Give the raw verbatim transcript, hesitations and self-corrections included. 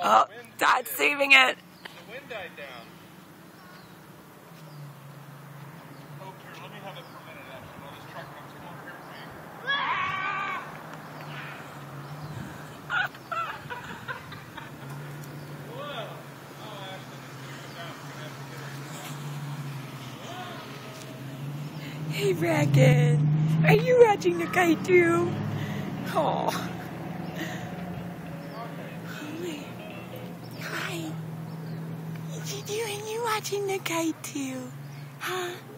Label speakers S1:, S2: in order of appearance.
S1: Oh, Dad's saving it.
S2: The wind died down. Oh, here, let me have it for a minute, actually, while this truck comes. Come over here for me. Whoa. Oh, Ashley, this is down. We're going to have to get her.
S1: Hey, Bracken. Are you watching the kite too? Oh. Hi. What you doing? You watching the kite too? Huh?